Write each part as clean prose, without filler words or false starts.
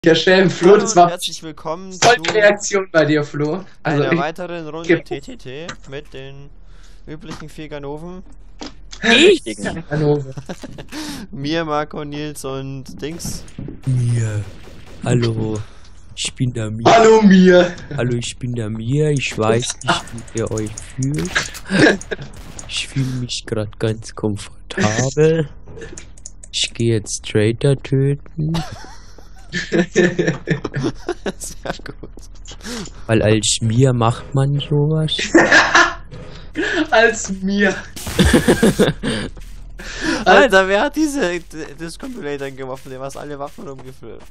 erstellen, Flo, Hallo das war herzlich willkommen voll zu die Reaktion bei dir, Flo. Also einer ich, weiteren Runde TTT mit den üblichen 4 Ganoven. Hannover. Mir, Marco, Nils und Dings. Mir. Hallo. Ich bin der Mir. Hallo mir. Hallo, ich bin der Mir. Ich weiß nicht, wie ihr euch fühlt. Ich fühle mich gerade ganz komfortabel. Ich gehe jetzt Traitor töten. Sehr gut. Weil als Mir macht man sowas. Als mir. Alter, wer hat das Compilator geworfen, der was alle Waffen rumgeführt?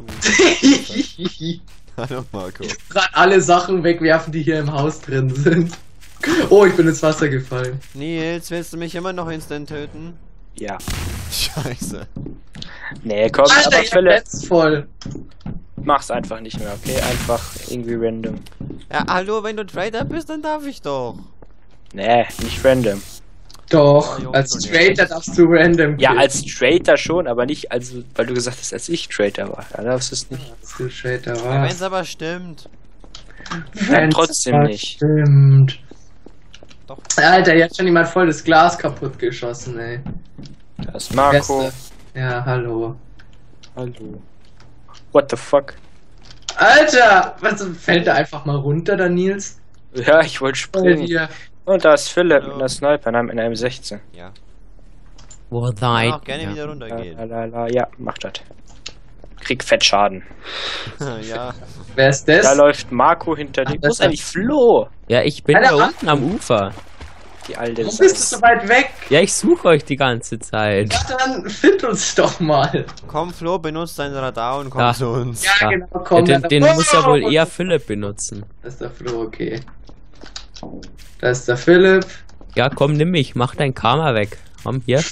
Hallo Marco. Gerade alle Sachen wegwerfen, die hier im Haus drin sind. Oh, ich bin ins Wasser gefallen. Nils, willst du mich immer noch instant töten? Ja. Scheiße. Nee, komm, Alter, aber ich Philipp, bin voll. mach's einfach nicht mehr, okay? Einfach irgendwie random. Ja, hallo, wenn du Trader bist, dann darf ich doch. Nee, nicht random. Doch, Oh, Junge, als du Traitor darfst du random Ja, killen. als Traitor schon, aber nicht, also, weil du gesagt hast, als ich Traitor war. Ja, das ist nicht. Als du Traitor Ja, warst. wenn's aber stimmt. Wenn's trotzdem aber nicht. Stimmt. Doch. Alter, jetzt hat schon jemand voll das Glas kaputt geschossen, ey. Da ist Marco. Beste. Ja, hallo. Hallo. What the fuck? Alter, was fällt da einfach mal runter, der Nils? Ja, ich wollte springen. Hier. Und da ist Philipp Hallo. mit einer Sniper in einem M16. Ja. Wo Ich seid kann auch gerne wieder runtergehen. Ja, mach das. Krieg Fettschaden. Ja. Wer ist das? Da läuft Marco hinter dir. Ach, Wo das ist eigentlich Flo? Ja, ich bin Alter, da was? unten am Ufer. Die alte Warum bist du Sau. so weit weg? Ja, ich suche euch die ganze Zeit. Ja, dann find uns doch mal. Komm, Flo, benutzt dein Radar und komm Ja. zu uns. Ja, Ja. genau, Ja, komm. den dann- muss ja wohl Oh, eher Philipp benutzen. Das ist der Flo, okay. Da ist der Philipp. Ja, komm, nimm mich. Mach dein Karma weg. Komm, hier.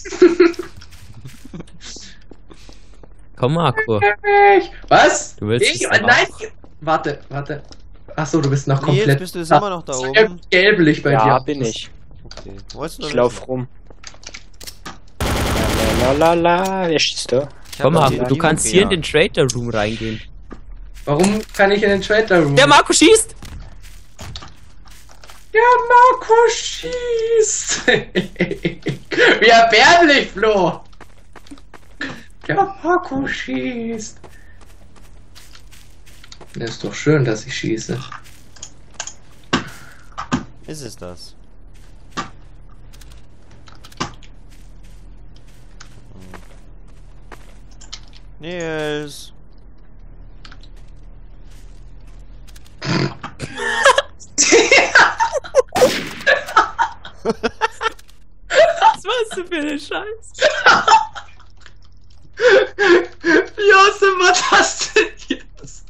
Komm, Marco. Was? Du willst Ich? es aber Nein! auch. Warte. Achso, du bist noch Nils, komplett. bist du jetzt immer noch da Sieht oben? gelblich bei Ja, dir. bin ich. Okay. Wolltest du Ich noch lauf wissen? rum. La. Wer schießt da? Ich Komm, hab Marco, noch du die kannst Ivy hier in gejagt. den Trader Room reingehen. Warum kann ich in den Trader Room? Der Marco schießt! Der Marco schießt! Wie erbärmlich, Flo! Der Marco schießt! Das ist doch schön, dass ich schieße. Ist es das? Nils. Was warst du für eine Scheiße? Josef, was hast du denn jetzt?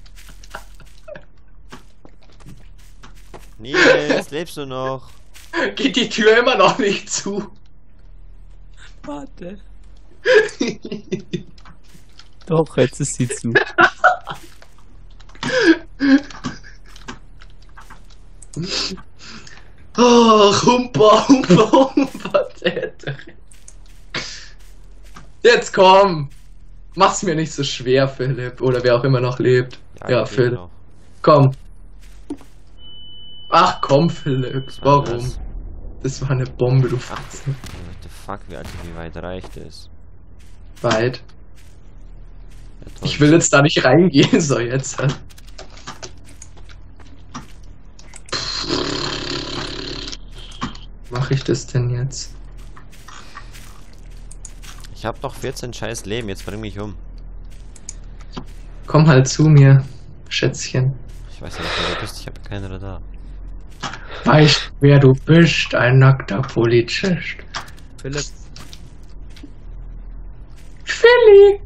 Nils, lebst du noch? Geht die Tür immer noch nicht zu? Warte. Doch, jetzt ist sie zu. Oh, Humpa, Täter. Jetzt komm! Mach's mir nicht so schwer, Philipp. Oder wer auch immer noch lebt. Ja, ich lebe Philipp. noch. Komm. Ach komm, Philipp. Was war Warum? das? Das war eine Bombe, du Ach, Fotze. what the fuck, wie weit reicht es? Weit. Ja, toll. Ich will jetzt da nicht reingehen, so jetzt. Mach ich das denn jetzt? Ich hab doch 14 scheiß Leben, jetzt bring mich um. Komm halt zu mir, Schätzchen. Ich weiß ja nicht, wer du bist, ich hab kein Radar. Weißt, wer du bist, ein nackter Polizist. Philipp. Philly!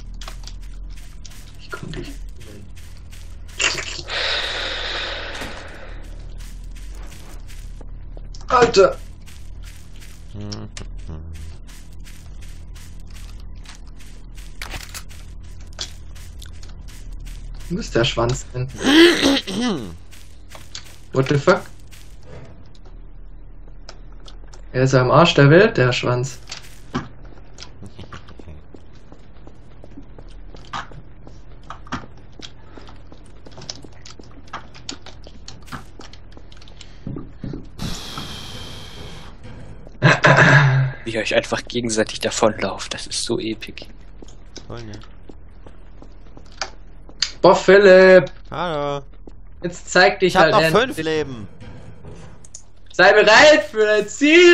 Ich komm dich. Alter! Hm. Wo ist der Schwanz denn? What the fuck? Er ist ja am Arsch der Welt, der Schwanz. wie ihr euch einfach gegenseitig davonlauft. Das ist so episch. Toll, ne? Boah, Philipp, Hallo. jetzt zeig dich Ich hab halt noch endlich. 5 Leben. Sei bereit für dein Ziel.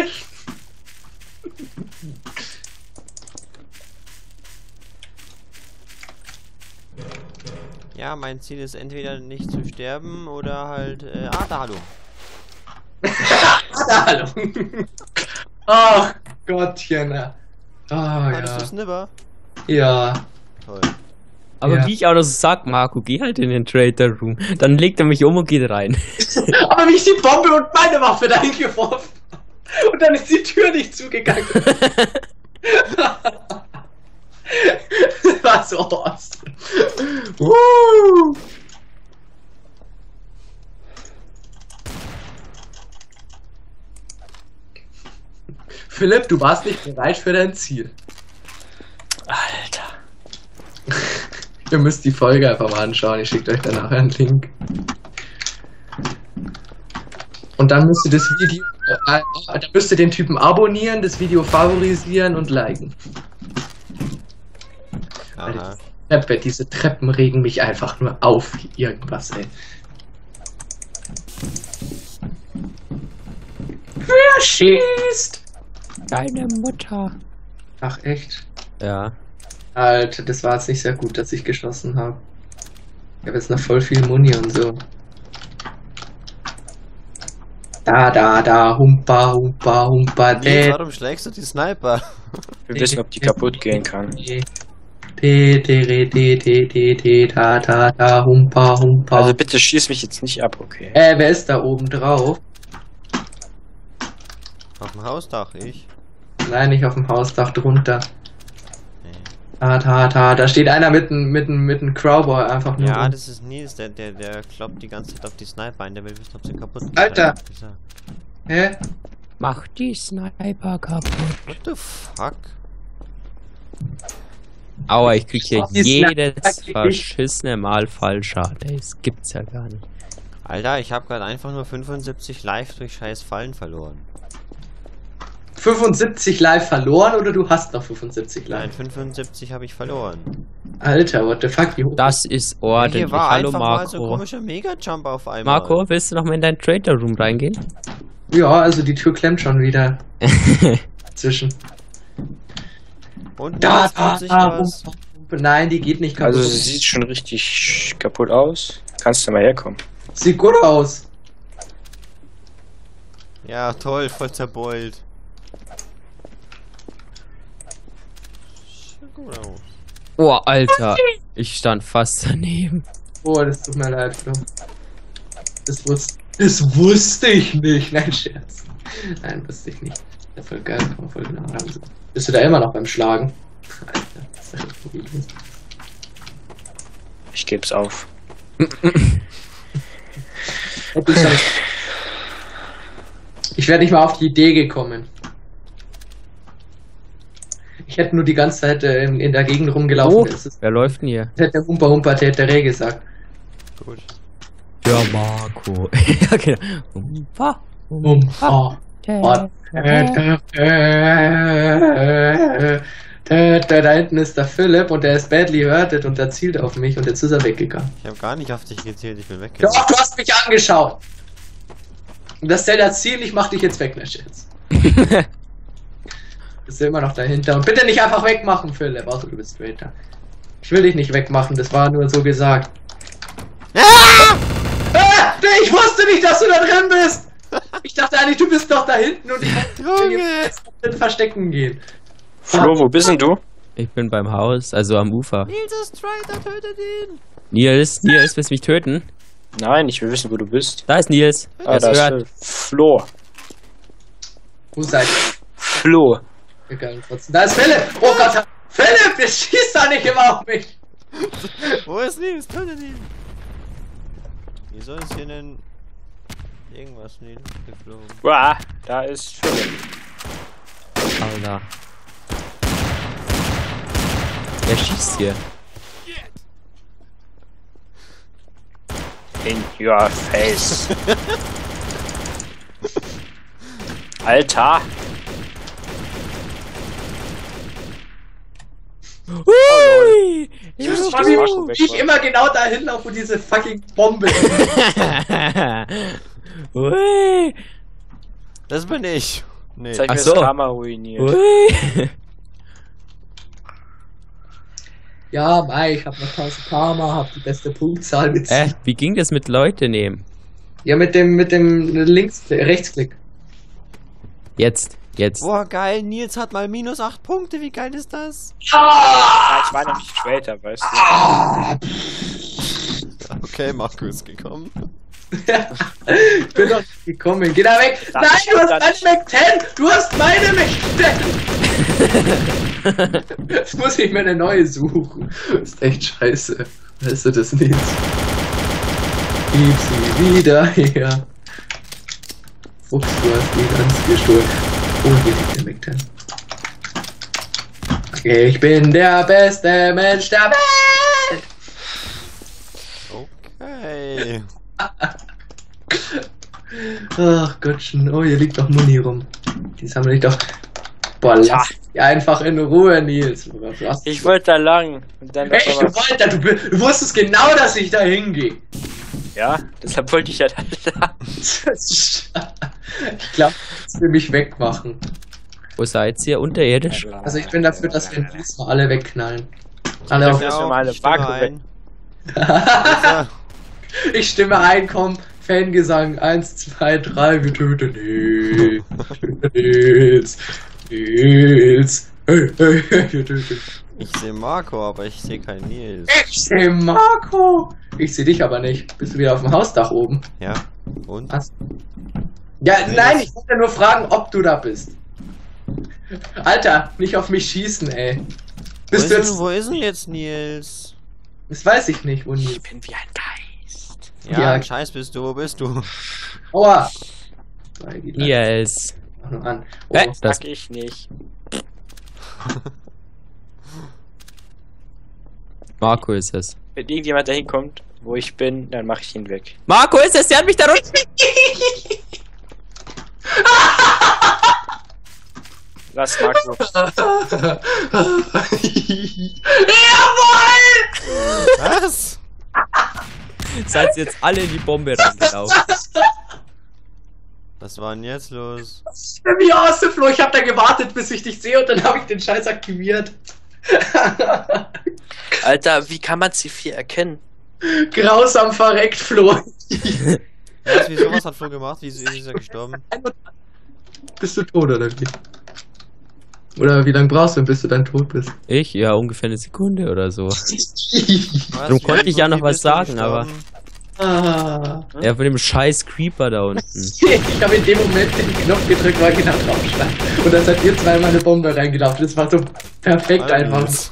Ja, mein Ziel ist entweder nicht zu sterben oder halt. Da, hallo. Hallo. Ach Gottchen. Hattest du Ja. Snipper? Ja. Toll. Aber Ja. wie ich auch noch so sag, Marco, geh halt in den Trader Room. Dann legt er mich um und geht rein. Aber wie ich die Bombe und meine Waffe dahin geworfen habe. Und dann ist die Tür nicht zugegangen. Das war so awesome. Philipp, du warst nicht bereit für dein Ziel. Alter. Ihr müsst die Folge einfach mal anschauen. Ich schicke euch danach einen Link. Und dann müsst ihr das Video, dann müsst ihr den Typen abonnieren, das Video favorisieren und liken. Aha. Diese Treppen regen mich einfach nur auf wie irgendwas, ey. Wer schießt? Deine Mutter. Ach echt? Ja. Alter, das war jetzt nicht sehr gut, dass ich geschossen habe. Ich habe jetzt noch voll viel Muni und so. Da, humpa, humpa, humpa, Nils, warum schlägst du die Sniper? Wir wissen, ob die kaputt gehen kann. Da, humpa, humpa. Also bitte schieß mich jetzt nicht ab, okay? Wer ist da oben drauf? Auf dem Hausdach, ich. Nein, nicht auf dem Hausdach, drunter. Nee. Da steht einer mit einem Crowboy einfach nur. Ja, das ist Nils, der kloppt die ganze Zeit auf die Sniper ein, der will wissen, ob sie kaputt geht. Alter. Hab ich gesagt. Hä? Mach die Sniper kaputt. What the fuck? Aua, ich krieg hier Die Sniper jedes krieg ich. verschissene Mal Fallschaden. Ey, das gibt's ja gar nicht. Alter, ich habe gerade einfach nur 75 live durch scheiß Fallen verloren. 75 live verloren oder du hast noch 75 live? Nein, 75 habe ich verloren. Alter, what the fuck? Wie hoch? Das ist ordentlich. Hier war Hallo einfach mal so ein Marco. komischer Mega-Jump auf einmal. Marco, willst du noch mal in deinen Trader Room reingehen? Ja, also die Tür klemmt schon wieder zwischen. Und Da, Nils, tut sich was? Nein, die geht nicht kaputt. Also sie sieht schon richtig kaputt aus. Kannst du mal herkommen? Sieht gut aus. Ja, toll, voll zerbeult. Sieht gut aus. Oh, Alter. Ich stand fast daneben. Oh, das tut mir leid, Flo. Das wusste ich nicht. Nein, Scherz. Nein, wusste ich nicht. Ja, voll geil, kann man voll genau haben. Bist du da immer noch beim Schlagen? Alter, das ist ja echt riesig. Ich geb's auf. Ich wäre nicht mal auf die Idee gekommen. Ich hätte nur die ganze Zeit in der Gegend rumgelaufen. Oh, Das ist, wer läuft denn hier? hätte der Humpa Humpa Täteré gesagt. Gut. Ja, Marco. Ja, genau. Humpa, Humpa. Da hinten ist der Philipp und der ist badly hurted und der zielt auf mich und jetzt ist er weggegangen. Ich habe gar nicht auf dich gezählt, ich bin weggegangen. Doch, du hast mich angeschaut. Und das zählt als Ziel, ich mach dich jetzt weg, ne Scherz. Bist du immer noch dahinter. Und bitte nicht einfach wegmachen, Philipp. Außer du bist Traitor. Ich will dich nicht wegmachen, das war nur so gesagt. Ich wusste nicht, dass du da drin bist! Ich dachte eigentlich, du bist doch da hinten und ich wollte Junge! jetzt verstecken gehen. Flo, wo bist denn du? Ich bin beim Haus, also am Ufer. Nils ist Traitor, tötet ihn! Nils, willst du mich töten? Nein, ich will wissen, wo du bist. Da ist Nils. Ah, Er da ist hört. Flo. Wo seid ihr? Flo. Gegangen, trotzdem. Da ist Philipp! Oh Gott! Philipp, jetzt schießt da nicht immer auf mich! Wo ist Nils? Tötet ihn! Wieso ist hier denn irgendwas Nils geflogen? Uah, da ist Philipp. Alter. Wer schießt hier? In your face. Alter. Hui! Ich wusste nicht, Mann, dass Marco weg wie ich war. immer genau dahin laufe, wo diese fucking Bombe ist. Hui! Das bin ich. Nee. Zeig Ach mir so. das Karma ruiniert. Hui! Ja, Mai, ich hab noch 1000 Karma, hab die beste Punktzahl gezogen. Wie ging das mit Leute nehmen? Ja, mit dem Rechtsklick. Jetzt. Boah, geil, Nils hat mal minus 8 Punkte, wie geil ist das? Ja, ich war noch nicht Traitor, weißt du. Okay, Marco ist gekommen. Ich bin doch nicht gekommen. Geh da weg. Das Nein, du stimmt hast dann einen Mac 10. Du hast meine Mac 10. Jetzt muss ich mir eine neue suchen. Das ist echt scheiße. Weißt du das nicht? Gib sie wieder her. Fuchs, du hast die ganz gestohlen. Oh, hier liegt der Mac 10. Ich bin der beste Mensch der Welt. Okay. Ach Gottchen, oh, hier liegt doch Muni rum. Die sammle ich doch. Boah, lass die einfach in Ruhe, Nils. Was? Ich wollte da lang. Und dann Echt, du du wusstest genau, dass ich da hingehe. Ja, deshalb wollte ich ja da. Ich glaube, das will mich wegmachen. Wo seid ihr? Unterirdisch? Also ich bin dafür, dass wir Nils mal alle wegknallen. Alle auf. Ja. wir mal eine ich stimme Marco ein. Also, Ich stimme ein, komm. Fangesang 1, 2, 3, wir töten Nils. Nils. Nils. Hey, hey, hey, wir töten. ich sehe Marco, aber ich sehe keinen Nils. Ich sehe Marco. Ich sehe dich aber nicht. Bist du wieder auf dem Hausdach oben? Ja, und? Was? Ja, nein, ich wollte nur fragen, ob du da bist. Alter, nicht auf mich schießen, ey. Bist du jetzt... Wo ist denn jetzt Nils? Das weiß ich nicht, wo Ich Nils. bin wie ein Geist. Ja, Ja. ein Scheiß bist du, wo bist du? Aua. Yes. Mach nur an. Oh. Hä? Das Sag ich nicht. Marco ist es. Wenn irgendjemand dahin kommt, wo ich bin, dann mache ich ihn weg. Marco ist es, der hat mich da runter. Lass Marco. Jawohl! Was? Seid ihr jetzt alle in die Bombe reingelaufen? Was war denn jetzt los? Wie awesome, Flo. Ich hab da gewartet, bis ich dich sehe und dann habe ich den Scheiß aktiviert. Alter, wie kann man C4 erkennen? Grausam verreckt, Flo. Was, wieso, was hat Flo gemacht? Wieso ist er gestorben? Bist du tot oder wie? Oder wie lange brauchst du, bis du dann tot bist? Ich? Ja, ungefähr eine Sekunde oder so. Was, Darum konnte ich ja noch wie was bist du sagen, aber- gestorben? Ah. Ja, von dem scheiß Creeper da unten. Ich habe in dem Moment den Knopf gedrückt, weil genau drauf stand. Und dann seid ihr zweimal eine Bombe reingelaufen. Das war so perfekt einfach. Alles.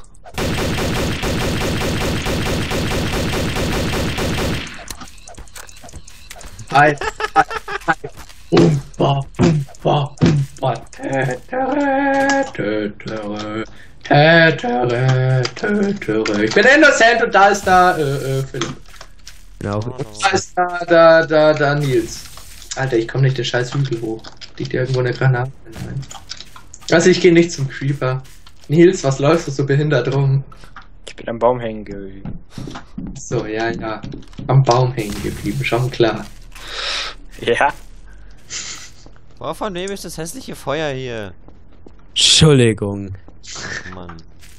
Ein. Umpa, umpa, umpa. Tätere, tätere. Tätere, tätere. Ich bin innocent und da ist da, Philipp. Genau. Da ist da Nils. Alter, ich komme nicht den scheiß Hügel hoch. Liegt irgendwo eine Granate? Nein. Also ich gehe nicht zum Creeper. Nils, was läufst du so behindert rum? Ich bin am Baum hängen geblieben. So, ja, ja. Am Baum hängen geblieben, schon klar. Ja? Boah, von wem ist das hässliche Feuer hier? Entschuldigung. Ach, Mann.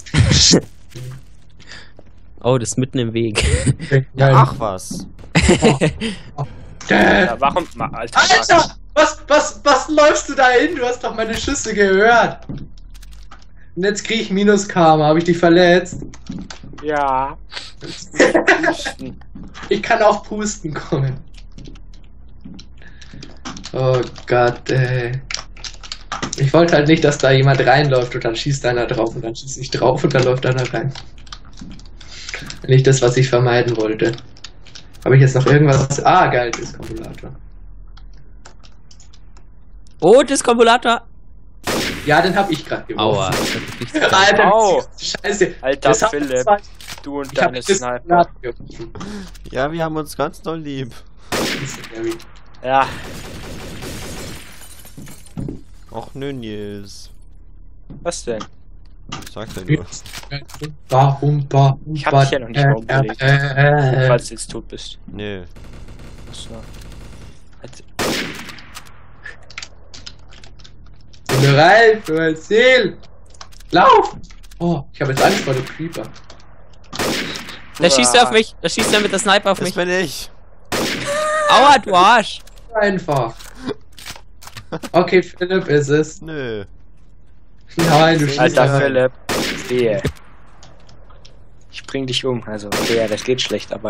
Oh, das ist mitten im Weg. Ja, ach was. Ja, warum? Alter, Alter! Was läufst du da hin? Du hast doch meine Schüsse gehört. Und jetzt krieg ich Minus-Karma. Habe ich dich verletzt? Ja. Ich kann auch pusten kommen. Oh Gott, ey. Ich wollte halt nicht, dass da jemand reinläuft und dann schießt einer drauf und dann schießt ich drauf und dann läuft einer rein. Nicht das, was ich vermeiden wollte. Habe ich jetzt noch irgendwas? Ah, geil, Discombulator. Oh, Discombulator. Ja, den habe ich gerade geworfen. Aua. das hat mich nicht- Alter, Au. Scheiße. Alter Das hat Philipp, zwei- du und Ich habe deine das Sniper. geworfen. Ja, wir haben uns ganz doll lieb. Ja, Och nö, Nils. was denn? Sag's ja nur. Ich hab dich ja noch nicht mal umgelegt. Falls du jetzt tot bist. Nee. Achso. Bin bereit für mein Ziel. Lauf! Oh, ich habe jetzt Angst vor dem Creeper. Da schießt er auf mich. Da schießt er mit der Sniper auf Das mich. bin ich. Aua, du Arsch. Einfach. Okay, Philipp ist es. Nö. Nein, du schießt Alter rein. Philipp. Wehe. Ich bring dich um. Also, okay, ja, das geht schlecht, aber.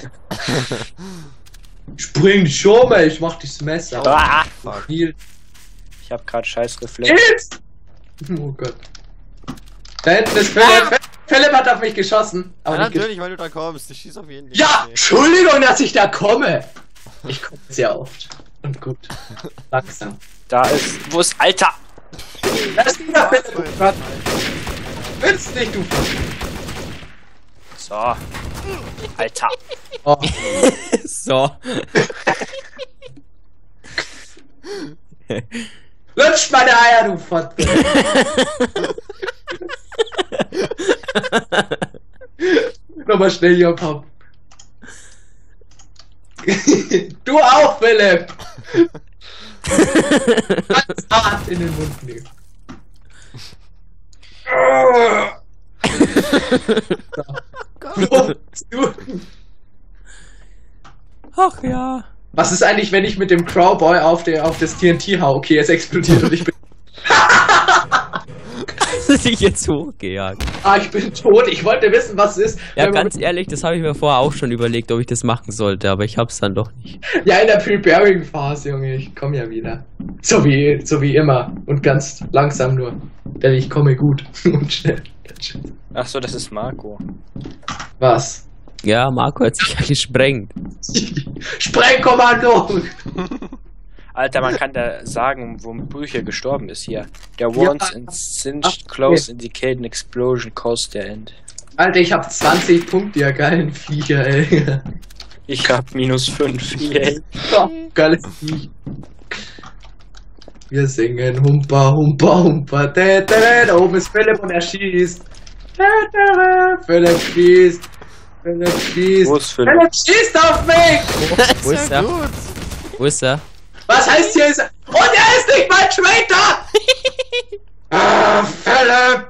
Spring dich schon mal, ich mach dich das Messer. Ah, Fuck. Heal. ich hab grad scheiß Reflex. Jetzt! Oh Gott. Da hinten ist Philipp. Philipp hat auf mich geschossen. Aber Ja, nicht natürlich, weil du da kommst. Ich schieß auf jeden Fall. Ja, Entschuldigung, dass ich da komme. Ich komme sehr oft. Und gut. Langsam. Da ist. Wo ist. Alter! Das ist wieder Philipp. Oh Gott. Willst nicht, du So. Alter. Oh. So. Lutsch meine Eier, du Fotze. Nochmal schnell hier Pop. Du auch, Philipp. Ganz hart in den Mund nehmen. So. Ach ja. Was ist eigentlich, wenn ich mit dem Crowboy auf das TNT hau? Okay, es explodiert und ich bin... Hast du dich jetzt hochgejagt? Ah, ich bin tot. Ich wollte wissen, was es ist. Ja, Wenn man ganz ehrlich, das habe ich mir vorher auch schon überlegt, ob ich das machen sollte, aber ich hab's dann doch nicht. Ja, in der Preparing-Phase, Junge. Ich komme ja wieder. So wie immer. Und ganz langsam nur. Denn ich komme gut und schnell. Achso, das ist Marco. Was? Ja, Marco hat sich ja gesprengt. Sprengkommando! Alter, man kann da sagen, wo Brüche gestorben ist hier. Der once and singed close indicate an explosion caused the end. Alter, ich hab 20 Punkte, ja geilen Viecher, ey. Ich hab -5, yay. Oh, geiles Viech. Wir singen Humpa, Humpa, Humpa, da oben ist Philipp und er schießt. Philipp schießt. Philipp schießt. Wo ist Philipp? Philipp schießt auf mich! Wo ist er? Gut. Wo ist er? Was heißt hier ist er? Und er ist nicht mein Traitor! Ah, Philipp!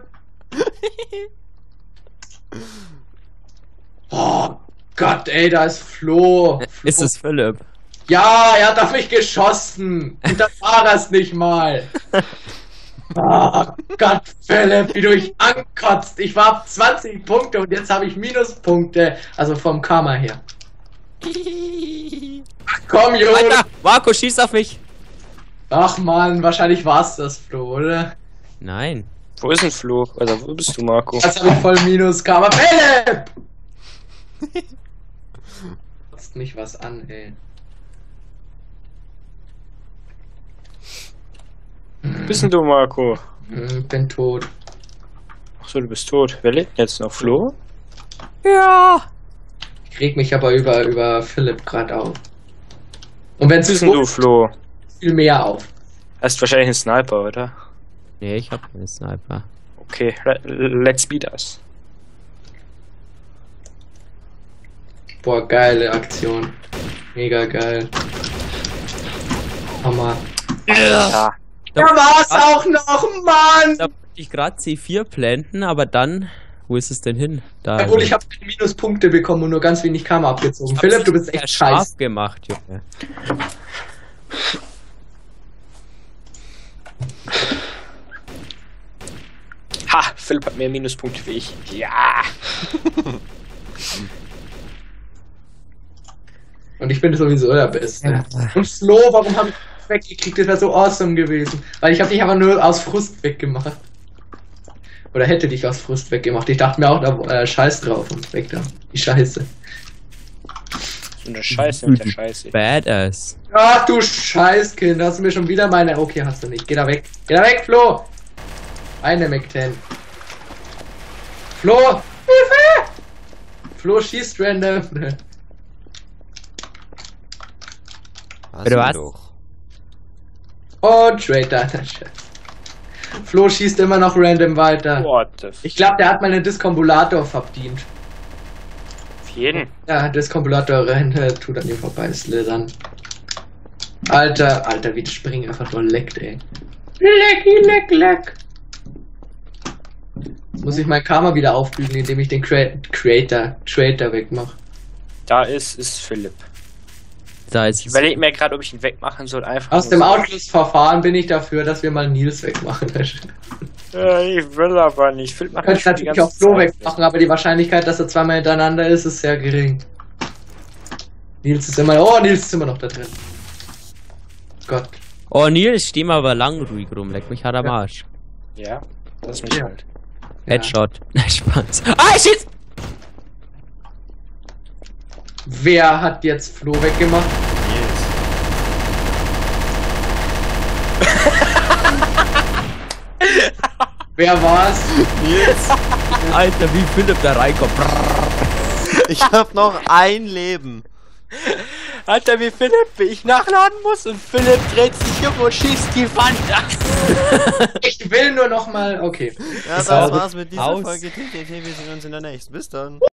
Oh Gott, ey, da ist Flo. Ist es Philipp? Ja, er hat auf mich geschossen. Und dann war das nicht mal. Oh Gott, Philipp, wie du mich ankotzt. Ich war auf 20 Punkte und jetzt habe ich Minuspunkte. Also vom Karma her. Ach komm, Junge. Alter, Marco, schieß auf mich! Ach man, wahrscheinlich war's das, Flo, oder? Nein. Wo ist denn Flo? Oder wo bist du, Marco? Jetzt habe ich voll Minus-Karma. Philipp! Kotzt mich was an, ey. Wo bist denn du, Marco? Bin tot. Achso, du bist tot. Wer lebt jetzt noch? Flo? Ja. Ich reg mich aber über Philipp gerade auf. Und wenn Wo bist es denn du, Flo? viel mehr auf. Hast wahrscheinlich einen Sniper, oder? Nee, ich hab keinen Sniper. Okay, let's beat us. Boah, geile Aktion. Mega geil. Hammer. Ja. Da war's auch noch, Mann! Da wollte ich gerade C4 planten, aber dann... Wo ist es denn hin? Da. Obwohl, ich habe Minuspunkte bekommen und nur ganz wenig Karma abgezogen. Philipp, du bist echt scharf scheiße. gemacht, Junge. Ha, Philipp hat mehr Minuspunkte wie ich. Ja. Und ich bin sowieso der Beste. Und Flo, warum habe ich dich weggekriegt? Das wäre so awesome gewesen. Weil ich habe dich aber nur aus Frust weggemacht. Oder hätte dich aus Frust weggemacht. Ich dachte mir auch, da Scheiß drauf und weg da. Die Scheiße. So eine Scheiße mit der Scheiße. Badass. Ach du Scheißkind, hast du mir schon wieder meine... Okay, hast du nicht. Geh da weg. Geh da weg, Flo! Eine McTen. Flo! Hilfe! Flo schießt random. Was Bitte was? Doch. Und Traitor. Flo schießt immer noch random weiter. What the f... Ich glaube, der hat mal einen Diskombulator verdient. Auf jeden. Ja, Diskombulator rennt, tut an ihm vorbei, slithern. Alter, wie das Springen einfach nur leckt, ey. Leck. Jetzt muss ich mein Karma wieder aufbügeln, indem ich den Traitor wegmache. Da ist Philipp. Da Ich ist überlege mir gerade, ob ich ihn wegmachen soll. Einfach Aus nur dem so. Outlaws-Verfahren bin ich dafür, dass wir mal Nils wegmachen. Ja, ich will aber nicht. Philipp macht Könnte schon die natürlich auch ganze Flo Zeit wegmachen, aber die Wahrscheinlichkeit, dass er zweimal hintereinander ist sehr gering. Nils ist immer noch da drin. Gott. Oh, Nils, steh mal aber lang ruhig rum. Leck mich hart am Arsch. Ja, das ist mich Ja. halt. Headshot. Nein, Spaß. Ah, shit! Wer hat jetzt Flo weggemacht? Wer war's? Nils, Alter, wie Philipp da reinkommt. ich hab noch ein Leben. Alter, wie Philipp, wie ich nachladen muss und Philipp dreht sich um und schießt die Wand an. Ich will nur noch mal. Okay. Ja, das Aus. war's mit dieser Aus. Folge TTT. Wir sehen uns in der nächsten. Bis dann.